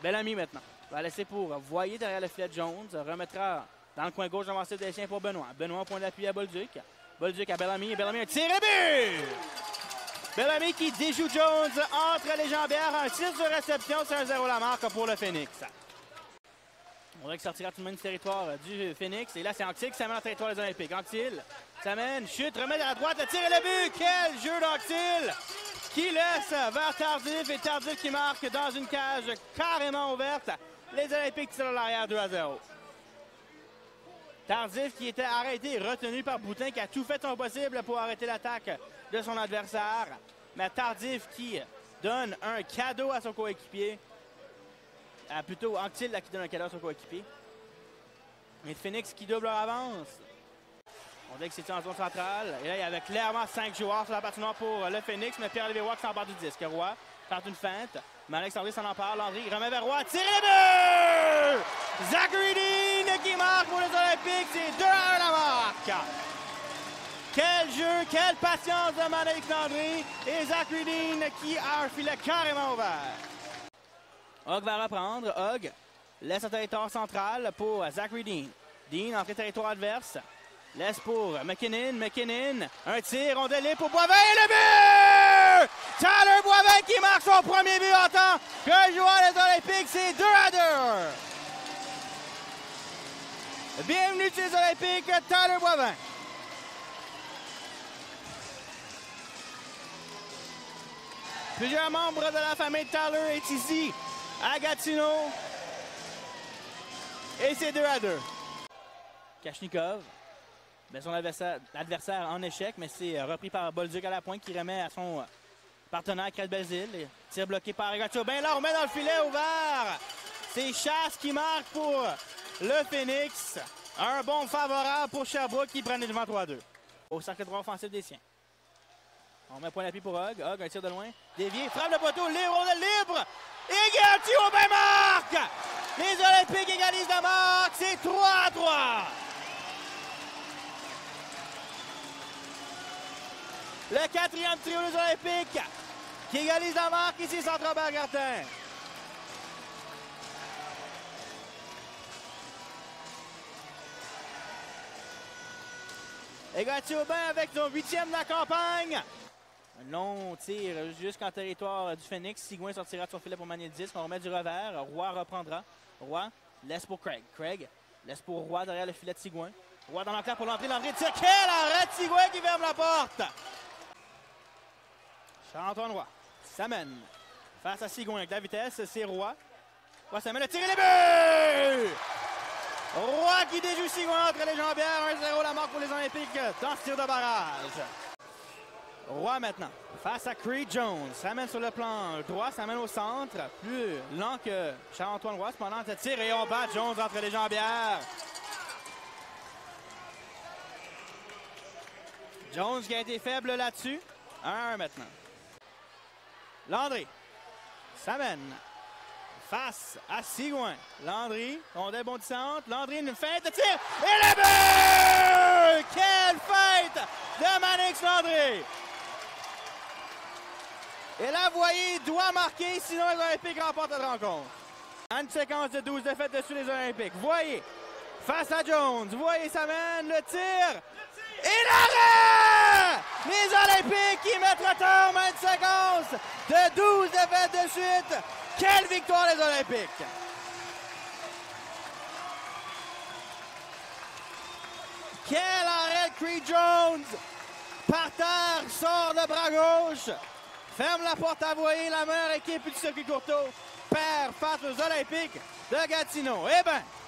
Bellamy maintenant. Va laisser pour Voyer derrière le filet de Jones. Remettra dans le coin gauche avancé des siens pour Benoît. Benoît au point d'appui à Bolduc. Bolduc à Bellamy. Bellamy un tir et but! Bellamy qui déjoue Jones entre les jambières. Un tir de réception. C'est 1-0 la marque pour le Phoenix. On dirait qu'il sortira tout le monde du territoire du Phoenix. Et là, c'est Anctil qui s'amène en territoire des Olympiques. Anctil s'amène, chute, remet à la droite, le tir et le but! Quel jeu d'Anctil! Qui laisse vers Tardif et Tardif qui marque dans une cage carrément ouverte. Les Olympiques tirent à l'arrière 2-0. Tardif qui était arrêté et retenu par Boutin qui a tout fait son possible pour arrêter l'attaque de son adversaire. Mais Tardif qui donne un cadeau à son coéquipier. Plutôt Anctil qui donne un cadeau à son coéquipier. Et Phoenix qui double leur avance. On dirait que c'est en zone centrale. Et là, il y avait clairement 5 joueurs sur la patinoire pour le Phoenix, mais Pierre-Olivier Roy qui s'empare du disque. Roy tente une feinte. Mais Alexandre s'en empare. Landry remet vers Roy. Tire le but! Zachary Dean qui marque pour les Olympiques. C'est 2-1 la marque. Quel jeu, quelle patience de Malik Landry. Et Zachary Dean qui a un filet carrément ouvert. Hogg va reprendre. Hogg laisse un territoire central pour Zachary Dean. Dean entrée territoire adverse. Laisse pour McKinnon. McKinnon. Un tir, on délire pour Boivin et le but! Tyler Boivin qui marque son premier but en tant que joueur des Olympiques. C'est 2-2. Bienvenue chez les Olympiques, Tyler Boivin. Plusieurs membres de la famille Tyler est ici à Gatineau. Et c'est 2-2. Kachnikov. Mais son adversaire en échec, mais c'est repris par Bolduc à la pointe qui remet à son partenaire Craig Belzile. Tir bloqué par Gatio. Ben là, on met dans le filet ouvert. C'est Chasse qui marque pour le Phoenix. Un bon favorable pour Sherbrooke qui prend les devants 3-2. Au cercle droit offensif des siens. On met point d'appui pour Hogg. Hogg, un tir de loin. Dévié, frappe le poteau, rondelle libre. Et Gatio, ben marque! Les Olympiques égalisent la marque. C'est 3-3. Le quatrième trio des Olympiques qui égalise la marque ici, Centre Robert-Gartin. Et Gatio-Aubin avec son 8e de la campagne. Un long tir jusqu'en territoire du Phoenix. Sigouin sortira de son filet pour manier le disque. On remet du revers. Roy reprendra. Roy laisse pour Craig. Craig laisse pour Roy derrière le filet de Sigouin. Roy dans l'enclave pour l'entrée. L'entrée tire. Quel arrêt de Sigouin qui ferme la porte. Charles-Antoine Roy s'amène face à Sigouin avec la vitesse, c'est Roy. Roy s'amène, le tir et le but! Roy qui déjoue Sigouin entre les jambières, 1-0 la marque pour les Olympiques dans ce tir de barrage. Roy maintenant, face à Creed Jones, s'amène sur le plan droit, s'amène au centre, plus lent que Charles-Antoine Roy, cependant le tir et on bat Jones entre les jambières. Jones qui a été faible là-dessus, 1-1 maintenant. Landry s'amène face à Sigouin. Landry, rondelle bondissante. Landry, une feinte de tir. Et le but! Quelle feinte de Manix Landry! Et là, vous voyez, il doit marquer, sinon les Olympiques remportent la rencontre. Une séquence de 12 défaites dessus les Olympiques. Vous voyez, face à Jones. Vous voyez, s'amène le tir. Et l'arrêt! Les Olympiques qui mettent le terme à une séquence de 12 défaites de suite. Quelle victoire les Olympiques! Quel arrêt de Creed Jones! Par terre, sort le bras gauche. Ferme la porte à Voyer, la meilleure équipe du circuit Courteau perd face aux Olympiques de Gatineau. Eh bien,